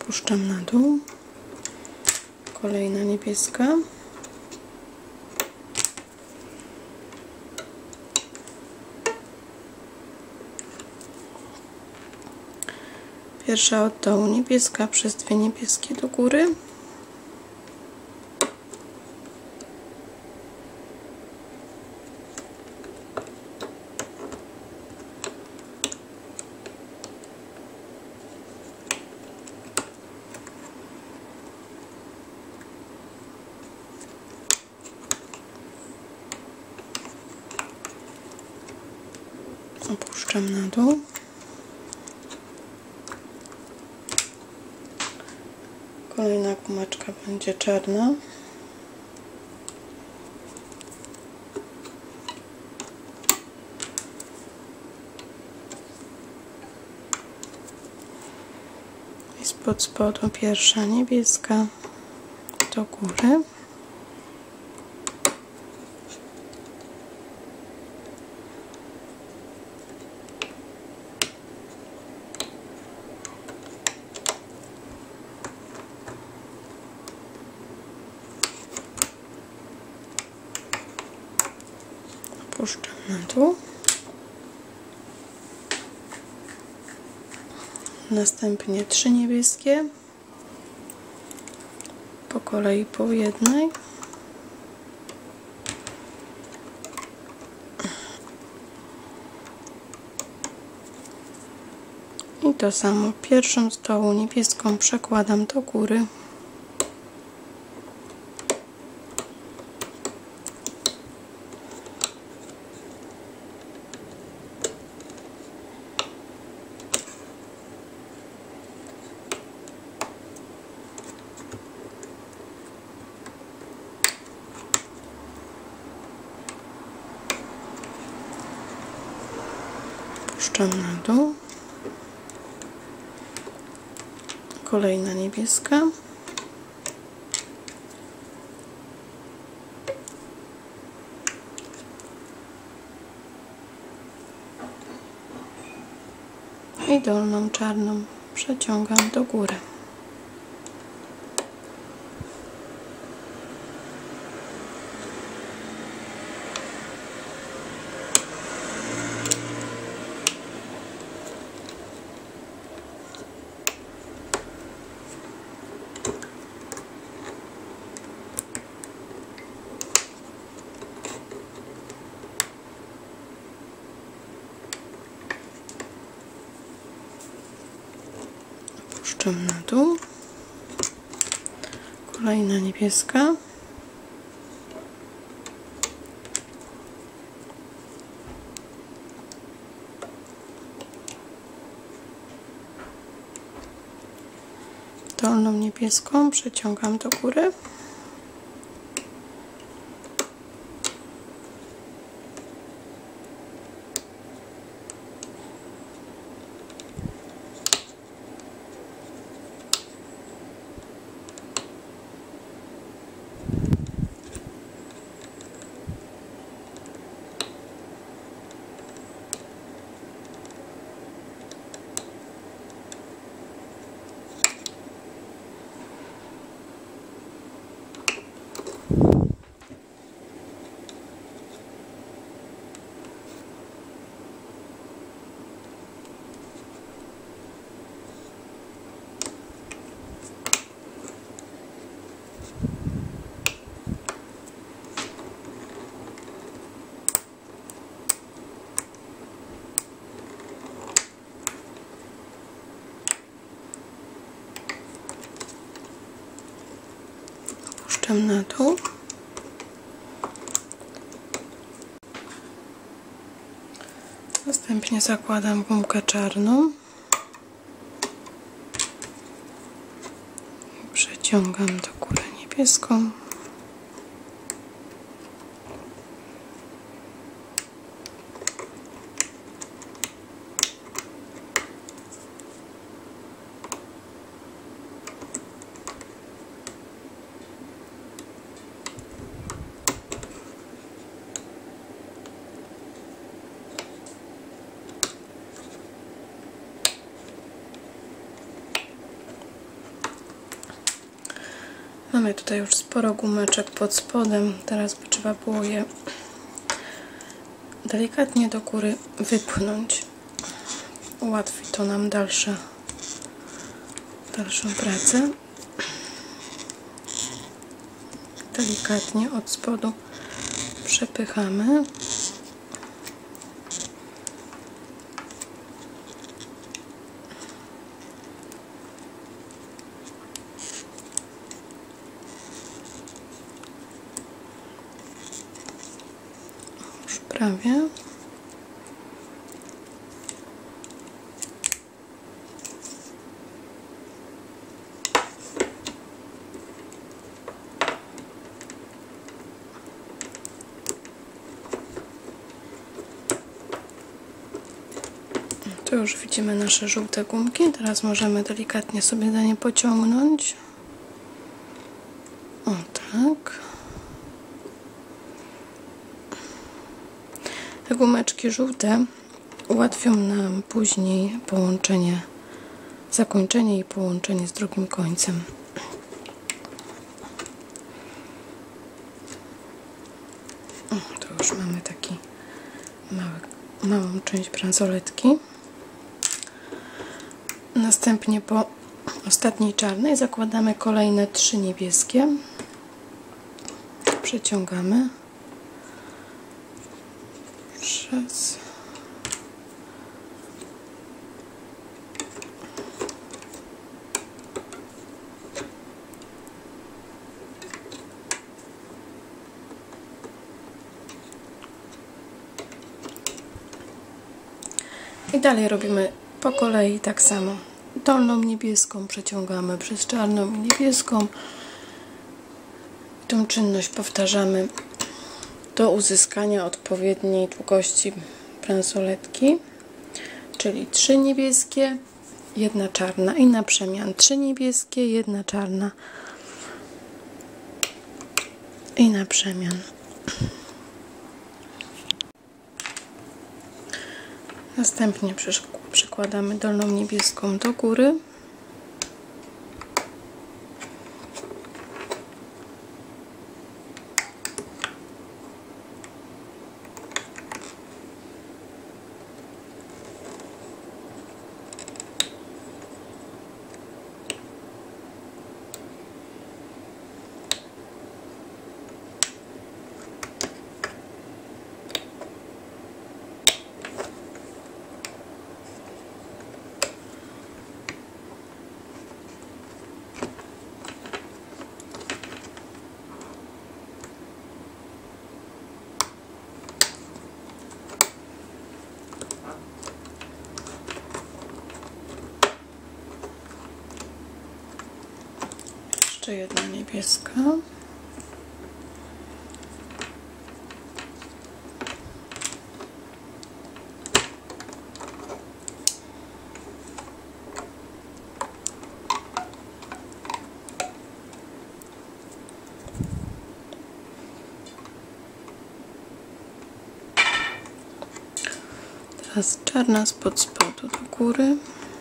Puszczam na dół. Kolejna niebieska. Pierwsza od dołu niebieska przez dwie niebieskie do góry. Opuszczam na dół. Kolejna gumeczka będzie czarna. I spod spodu pierwsza niebieska do góry. Puszczam na dół. Następnie 3 niebieskie. Po kolei po jednej. I to samo. Pierwszą z dołu niebieską przekładam do góry. Puszczam na dół. Kolejna niebieska. I dolną czarną przeciągam do góry. Puszczam na dół. Kolejna niebieska. Dolną niebieską przeciągam do góry. Puszczam na dół. Następnie zakładam gumkę czarną. I przeciągam do góry niebieską. Mamy tutaj już sporo gumeczek pod spodem, teraz by trzeba było je delikatnie do góry wypchnąć. Ułatwi to nam dalszą pracę. Delikatnie od spodu przepychamy. Już prawie. Tu już widzimy nasze żółte gumki. Teraz możemy delikatnie sobie za nie pociągnąć. O tak. Te gumeczki żółte ułatwią nam później połączenie, zakończenie i połączenie z drugim końcem. O, tu już mamy taki małą część bransoletki. Następnie po ostatniej czarnej zakładamy kolejne 3 niebieskie. Przeciągamy. Raz. I dalej robimy po kolei tak samo. Dolną niebieską przeciągamy przez czarną i niebieską. Tą czynność powtarzamy do uzyskania odpowiedniej długości bransoletki, czyli 3 niebieskie, 1 czarna i na przemian 3 niebieskie, 1 czarna i na przemian. Następnie przykładamy dolną niebieską do góry. Jeszcze jedna niebieska. Teraz czarna spod spodu do góry.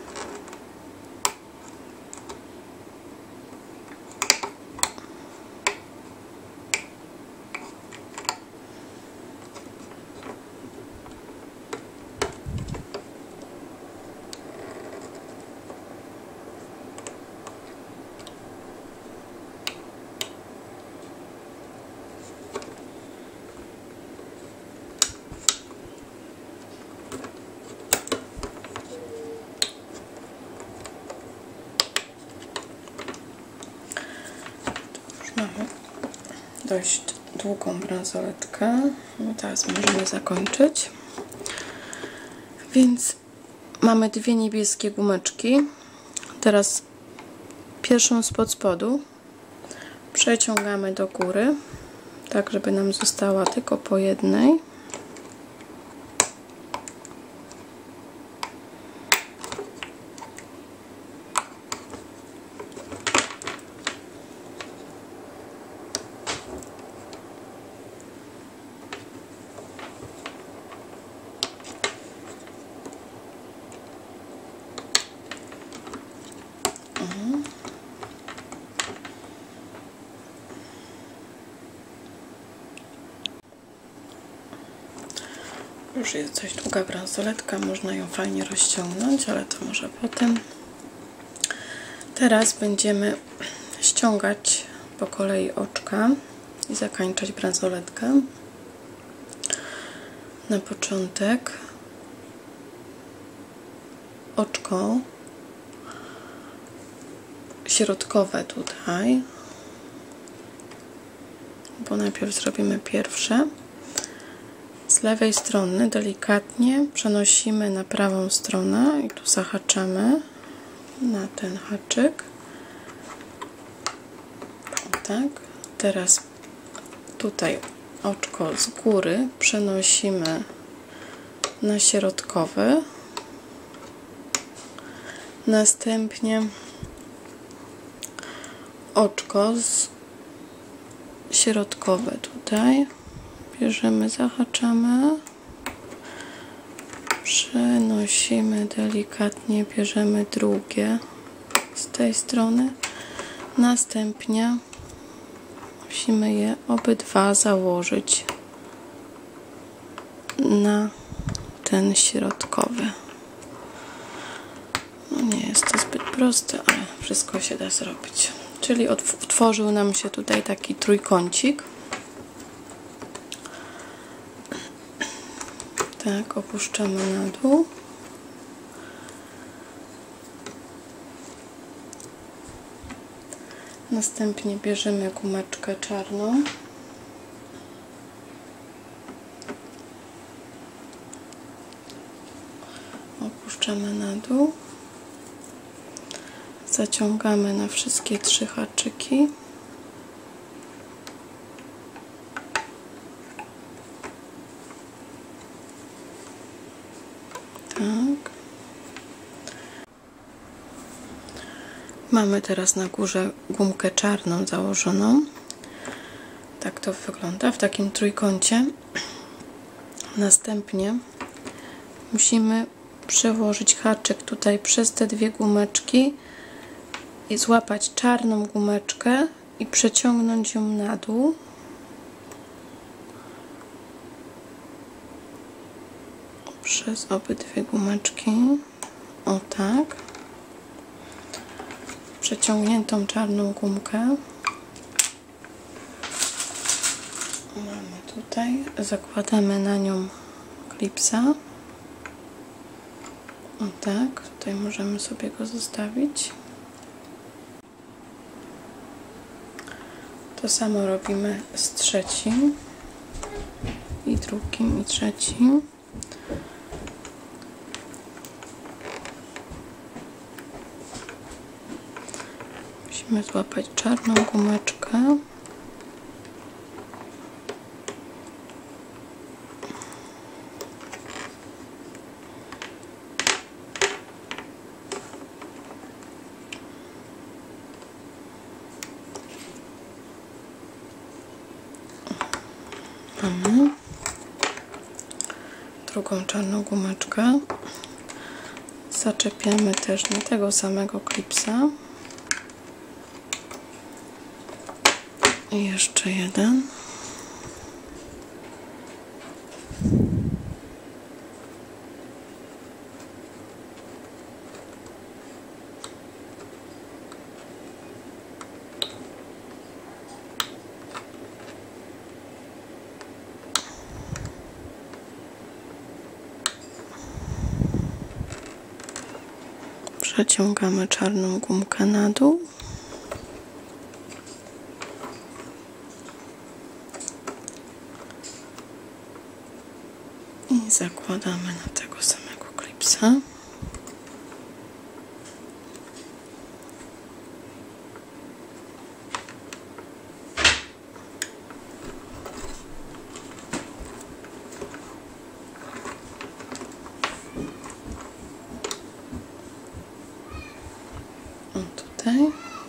Mamy dość długą bransoletkę. No teraz możemy zakończyć. Więc mamy 2 niebieskie gumeczki. Teraz pierwszą spod spodu przeciągamy do góry, tak żeby nam została tylko po jednej. już jest dość długa bransoletka, można ją fajnie rozciągnąć, ale to może potem. Teraz będziemy ściągać po kolei oczka i zakańczać bransoletkę. Na początek oczko środkowe tutaj, bo najpierw zrobimy pierwsze. Z lewej strony delikatnie przenosimy na prawą stronę i tu zahaczamy na ten haczyk. O tak. Teraz tutaj oczko z góry przenosimy na środkowy. Następnie oczko środkowe tutaj bierzemy, zahaczamy, przenosimy delikatnie, bierzemy drugie z tej strony, następnie musimy je obydwa założyć na ten środkowy. No nie jest to zbyt proste, ale wszystko się da zrobić. Czyli utworzył nam się tutaj taki trójkącik. Tak, opuszczamy na dół. Następnie bierzemy gumeczkę czarną. Opuszczamy na dół. Zaciągamy na wszystkie 3 haczyki. Tak. Mamy teraz na górze gumkę czarną założoną. Tak to wygląda w takim trójkącie. Następnie musimy przełożyć haczyk tutaj przez te 2 gumeczki i złapać czarną gumeczkę i przeciągnąć ją na dół. Przez obydwie gumeczki. O tak. Przeciągniętą czarną gumkę mamy tutaj. Zakładamy na nią klipsa. O tak. Tutaj możemy sobie go zostawić. To samo robimy z trzecim i drugim i trzecim. Musimy złapać czarną gumeczkę. Mamy drugą czarną gumeczkę. Zaczepiamy też na tego samego klipsa. I jeszcze jeden. Przeciągamy czarną gumkę na dół. I zakładamy na tego samego klipsa. O tutaj.